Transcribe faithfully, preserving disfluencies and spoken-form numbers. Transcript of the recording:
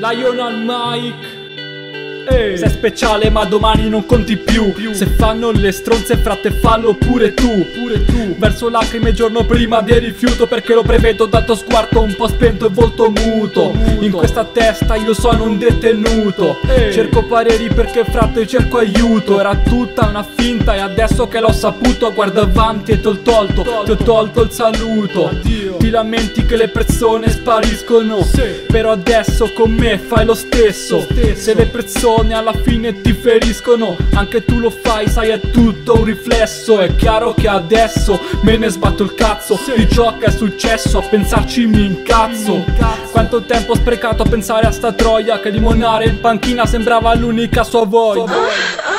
Lionel Mike. Ehi. Sei speciale ma domani non conti più, più. Se fanno le stronze frate fallo pure tu, pure tu. Verso lacrime giorno prima del rifiuto, perché lo prevedo dal tuo sguardo un po' spento e volto muto, muto. In questa testa io sono un detenuto. Ehi. Cerco pareri perché frate cerco aiuto. Era tutta una finta e adesso che l'ho saputo guarda avanti e ti ho tolto, ti ho tolto il saluto. Addio. Ti lamenti che le persone spariscono, sì. Però adesso con me fai lo stesso, stesso. Se le persone alla fine ti feriscono, anche tu lo fai, sai è tutto un riflesso. È chiaro che adesso me ne sbatto il cazzo, sì. Di ciò che è successo, a pensarci mi incazzo. Quanto tempo ho sprecato a pensare a sta troia, che limonare in panchina sembrava l'unica sua voglia.